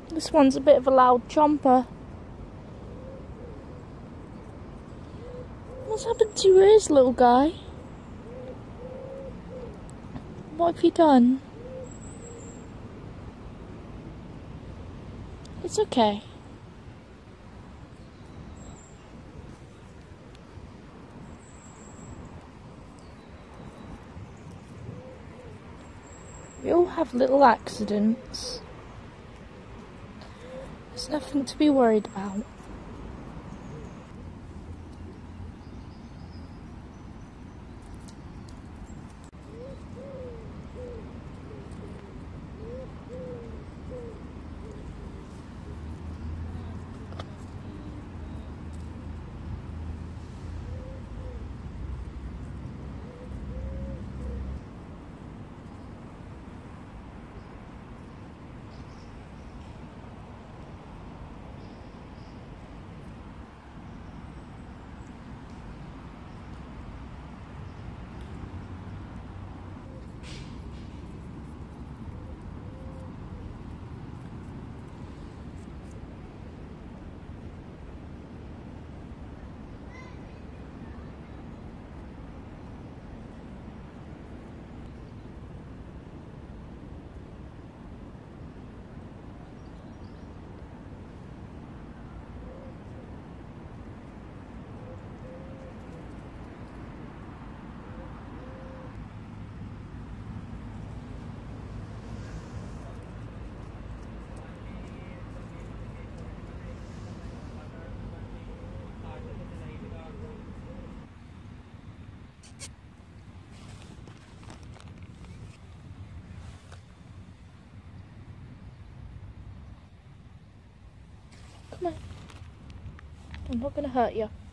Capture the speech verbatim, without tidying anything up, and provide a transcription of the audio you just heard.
This one's a bit of a loud chomper. What's happened to your ears, little guy? What have you done? It's okay. We all have little accidents. There's nothing to be worried about. Come on. I'm not going to hurt you.